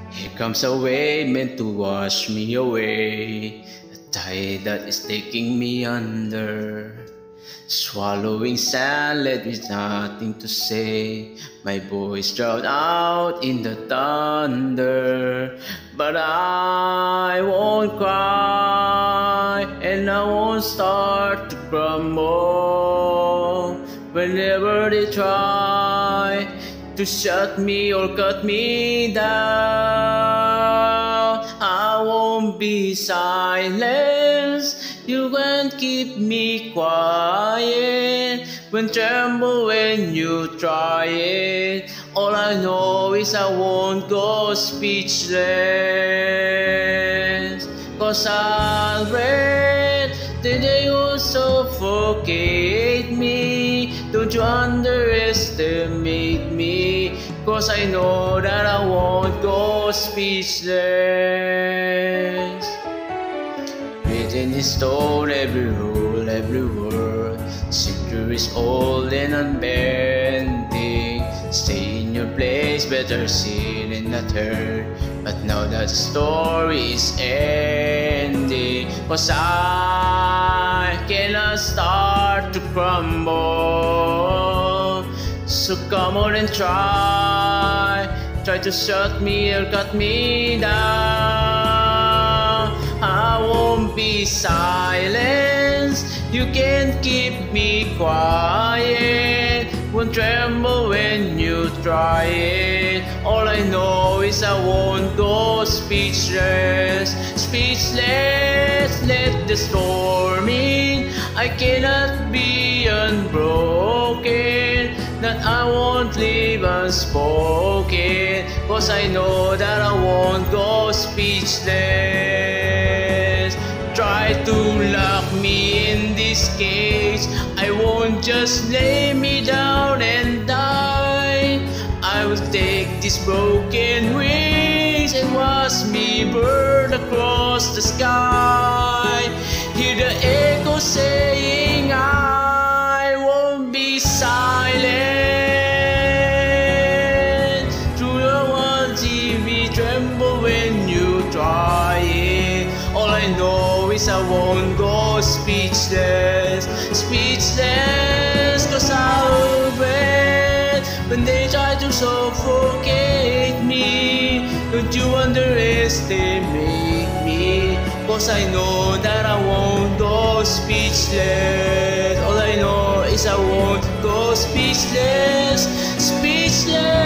Here comes a wave meant to wash me away, a tide that is taking me under. Swallowing sand left with nothing to say, my voice drowned out in the thunder. But I won't cry, and I won't start to crumble. Whenever they try to shut me or cut me down, I won't be silenced. You can't keep me quiet. When tremble when you try it. All I know is I won't go speechless. 'Cause I'll read that they will suffocate me. Don't you underestimate me, 'cause I know that I won't go speechless. Written in stone, every rule, every word, centuries old and unbending. Stay in your place, better seen and not heard. But now that the story is ending, 'cause I cannot start to crumble. So come on and try to shut me or cut me down. I won't be silenced. You can't keep me quiet. Won't tremble when you try it. All I know is I won't go speechless. Speechless, let the storm in. I cannot be unbroken, that I won't leave unspoken, 'cause I know that I won't go speechless. Try to lock me in this cage, I won't just lay me down and die. I will take these broken wings and watch me burn across the sky. Hear the echo saying I won't be silent. Through the one TV tremble when you try it. All I know is I won't go speechless. Speechless, 'cause I'll wait when they try to suffocate me. Don't you underestimate me, 'cause I know that I won't go speechless. All I know is I won't go speechless. Speechless.